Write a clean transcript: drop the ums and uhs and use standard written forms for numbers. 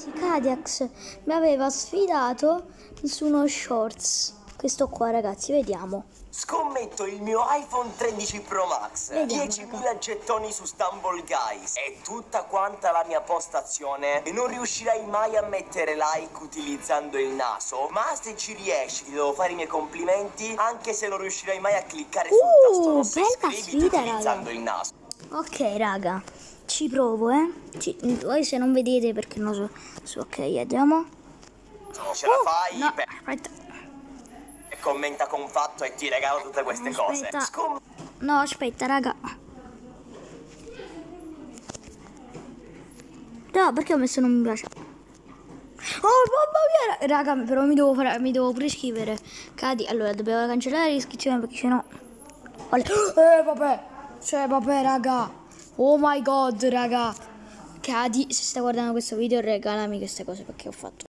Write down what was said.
ragazzi, Kadiax mi aveva sfidato su uno shorts. Questo qua, ragazzi, vediamo. Scommetto il mio iPhone 13 Pro Max, 10.000 gettoni su Stumble Guys e tutta quanta la mia postazione e non riuscirai mai a mettere like utilizzando il naso, ma se ci riesci ti devo fare i miei complimenti anche se non riuscirai mai a cliccare sul tasto rosso iscriviti utilizzando il naso. Ok raga, ci provo voi se non vedete perché non so ok, andiamo. Ce la fai? No, aspetta. Commenta con fatto e ti regalo tutte queste cose. No, aspetta, raga. No, perché ho messo non mi piace? Oh, mamma mia, raga, però mi devo pure iscrivere. Cadi, allora, dobbiamo cancellare l'iscrizione perché sennò... vabbè. Cioè, vabbè, raga. Oh my god, raga. Cadi, se stai guardando questo video, regalami queste cose perché ho fatto